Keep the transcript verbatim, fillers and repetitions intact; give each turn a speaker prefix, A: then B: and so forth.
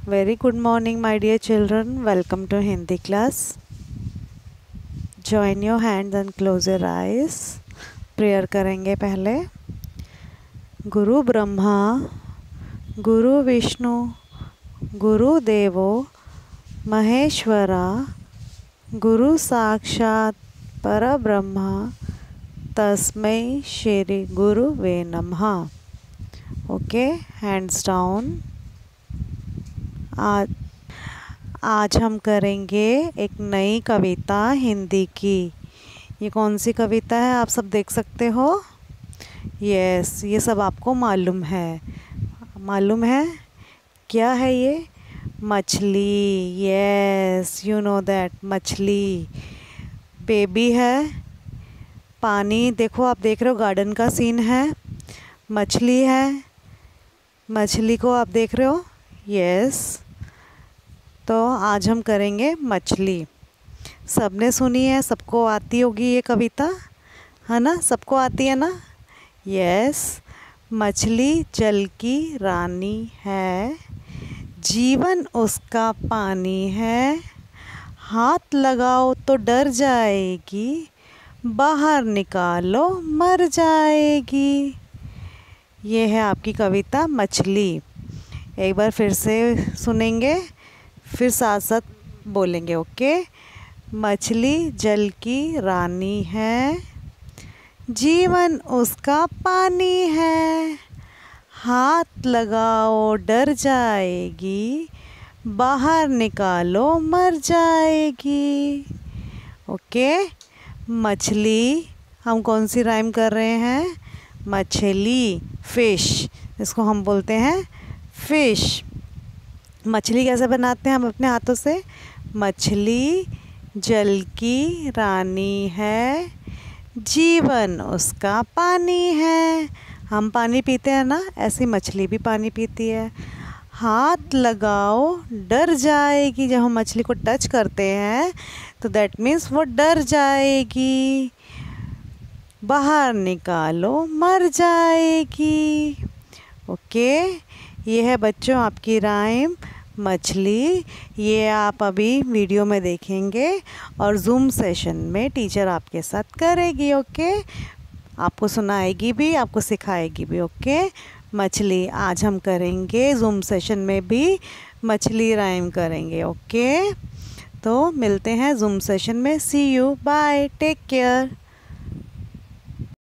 A: Very good morning, my dear children. Welcome to Hindi class. Join your hands and close your eyes. Prayer करेंगे पहले. गुरु ब्रह्मा, गुरु विष्णु, गुरु देवो महेश्वरा, गुरु साक्षात परब्रह्मा, तस्मै श्री गुरुवे नमः. Okay, hands down. आज आज हम करेंगे एक नई कविता हिंदी की. ये कौन सी कविता है आप सब देख सकते हो. यस, ये सब आपको मालूम है. मालूम है क्या है ये? मछली. Yes, you know that. मछली बेबी है. पानी देखो, आप देख रहे हो गार्डन का सीन है. मछली है. मछली को आप देख रहे हो. यस, तो आज हम करेंगे मछली. सबने सुनी है, सबको आती होगी ये कविता, है ना. सबको आती है ना. यस. मछली जल की रानी है, जीवन उसका पानी है, हाथ लगाओ तो डर जाएगी, बाहर निकालो मर जाएगी. ये है आपकी कविता मछली. एक बार फिर से सुनेंगे, फिर साथ साथ बोलेंगे. ओके. मछली जल की रानी है, जीवन उसका पानी है, हाथ लगाओ डर जाएगी, बाहर निकालो मर जाएगी. ओके. मछली हम कौन सी राइम कर रहे हैं? मछली. फिश, इसको हम बोलते हैं फिश. मछली कैसे बनाते हैं हम अपने हाथों से? मछली जल की रानी है, जीवन उसका पानी है. हम पानी पीते हैं ना, ऐसी मछली भी पानी पीती है. हाथ लगाओ डर जाएगी. जब हम मछली को टच करते हैं तो दैट मीन्स वो डर जाएगी, बाहर निकालो मर जाएगी. ओके. ये है बच्चों आपकी राइम मछली. ये आप अभी वीडियो में देखेंगे और जूम सेशन में टीचर आपके साथ करेगी. ओके. आपको सुनाएगी भी, आपको सिखाएगी भी. ओके. मछली आज हम करेंगे, जूम सेशन में भी मछली राइम करेंगे. ओके. तो मिलते हैं जूम सेशन में. See you. Bye. Take care.